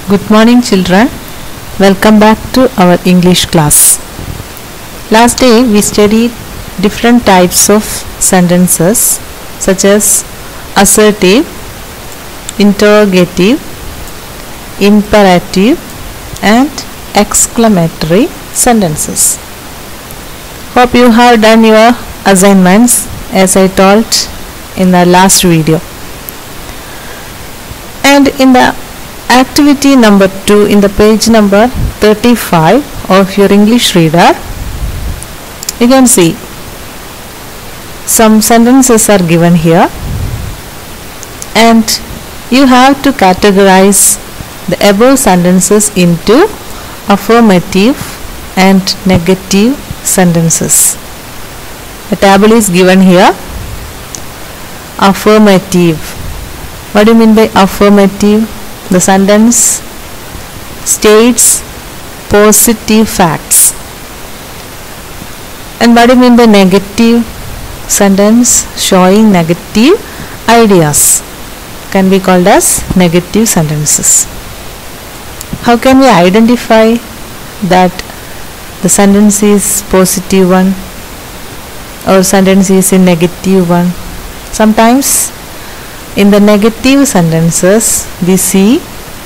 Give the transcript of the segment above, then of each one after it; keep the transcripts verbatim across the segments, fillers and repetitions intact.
Good morning children, welcome back to our English class. Last day we studied different types of sentences such as assertive, interrogative, imperative and exclamatory sentences. Hope you have done your assignments as I told in the last video. And in the activity number two, in the page number thirty-five of your English reader, you can see some sentences are given here and you have to categorize the above sentences into affirmative and negative sentences. The table is given here. Affirmative. What do you mean by affirmative? The sentence states positive facts. And what do you mean by negative? Sentence showing negative ideas can be called as negative sentences. How can we identify that the sentence is positive one or sentence is a negative one? Sometimes in the negative sentences we see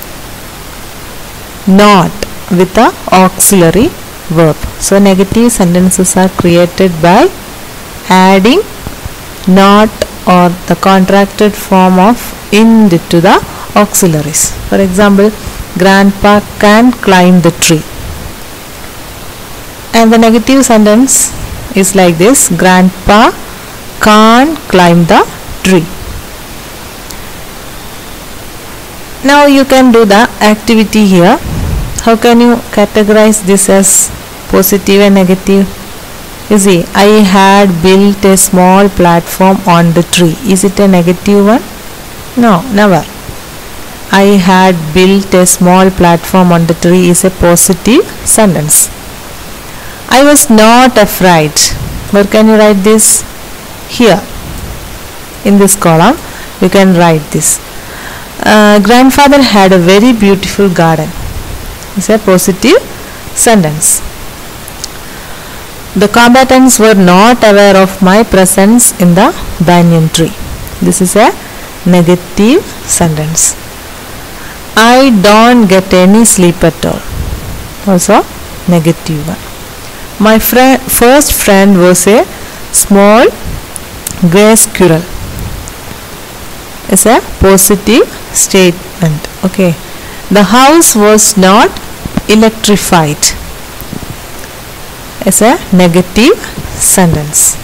not with the auxiliary verb. So negative sentences are created by adding not or the contracted form of ind to the auxiliaries. For example, Grandpa can climb the tree. And the negative sentence is like this: Grandpa can't climb the tree. Now you can do the activity here. How can you categorize this as positive and negative? You see, I had built a small platform on the tree. Is it a negative one? No, never. I had built a small platform on the tree is a positive sentence. I was not afraid. Where can you write this? Here. In this column, you can write this. Uh, grandfather had a very beautiful garden. It's a positive sentence. The combatants were not aware of my presence in the banyan tree. This is a negative sentence. I don't get any sleep at all. Also negative one. My friend, first friend was a small grey squirrel. It's a positive statement. Okay. The house was not electrified. It's a negative sentence.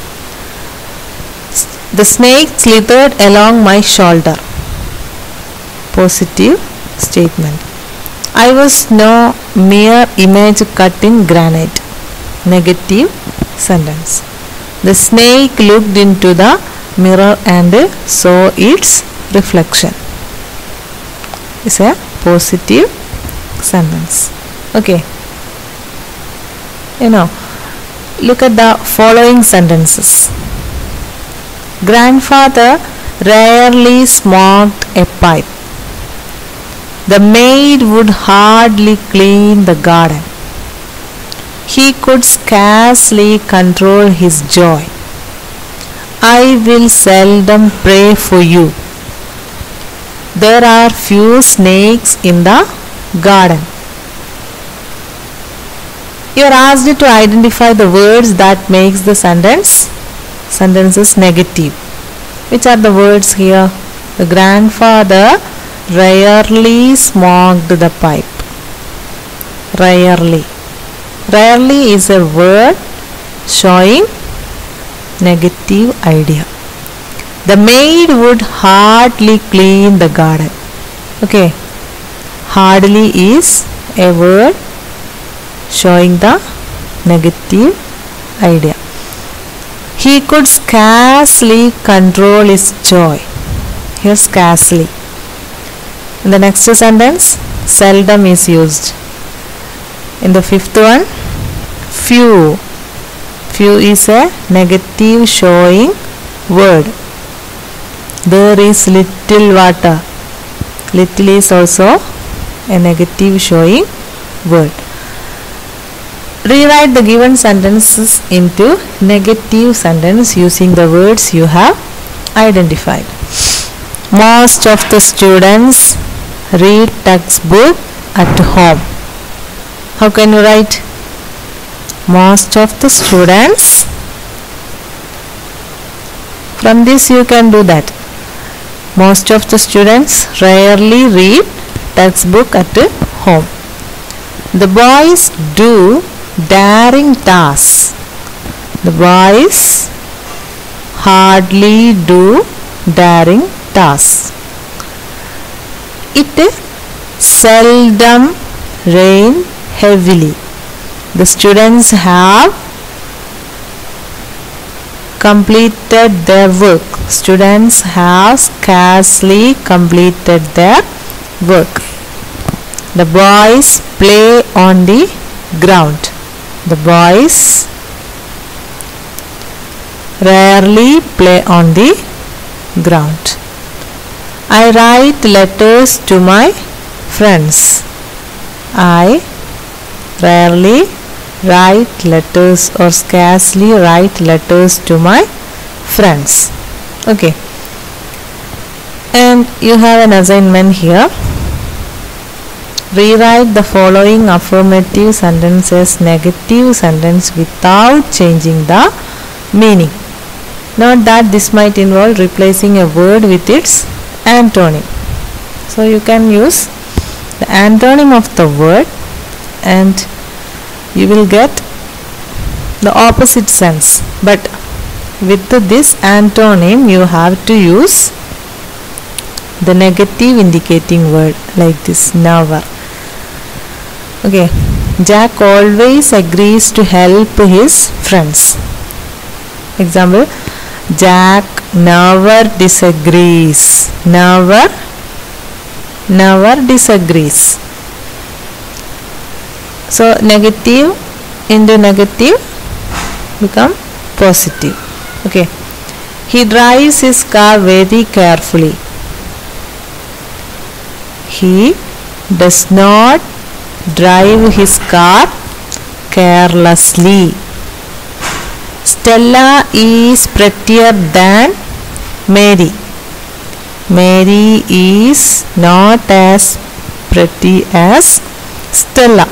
The snake slithered along my shoulder. Positive statement. I was no mere image cut in granite. Negative sentence. The snake looked into the mirror and saw its reflection. It's a positive sentence. Okay. You know, look at the following sentences. Grandfather rarely smoked a pipe. The maid would hardly clean the garden. He could scarcely control his joy. I will seldom pray for you. There are few snakes in the garden. You are asked to identify the words that makes the sentence sentences negative. Which are the words here? The grandfather rarely smoked the pipe. Rarely. Rarely is a word showing negative idea. The maid would hardly clean the garden. Okay. Hardly is a word showing the negative idea. He could scarcely control his joy. Here scarcely. In the next sentence, seldom is used. In the fifth one, few. Few is a negative showing word. There is little water. Little is also a negative showing word. Rewrite the given sentences into negative sentence using the words you have identified. Most of the students read textbook at home. How can you write? Most of the students. From this you can do that. Most of the students rarely read textbook at home. The boys do daring tasks. The boys hardly do daring tasks. It seldom rains heavily. The students have completed their work. Students have scarcely completed their work. The boys play on the ground. The boys rarely play on the ground. I write letters to my friends. I rarely write letters or scarcely write letters to my friends. Okay. And you have an assignment here. Rewrite the following affirmative sentence as negative sentence without changing the meaning. Note that this might involve replacing a word with its antonym. So you can use the antonym of the word and you will get the opposite sense. But with this antonym you have to use the negative indicating word like this, never. Okay. Jack always agrees to help his friends. Example, Jack never disagrees. Never, never disagrees. So negative into negative become positive. Okay. He drives his car very carefully. He does not drive his car carelessly. Stella is prettier than Mary. Mary is not as pretty as Stella.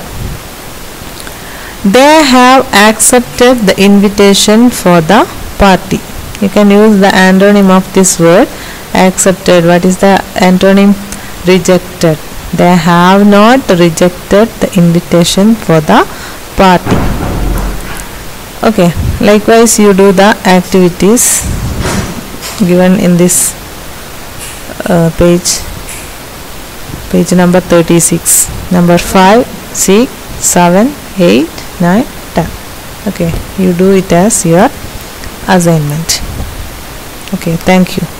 They have accepted the invitation for the party. You can use the antonym of this word, accepted. What is the antonym? Rejected. They have not rejected the invitation for the party. Okay, likewise you do the activities given in this uh, page, page number thirty-six, number five, six, seven, eight, nine, ten. Okay, you do it as your assignment. Okay, thank you.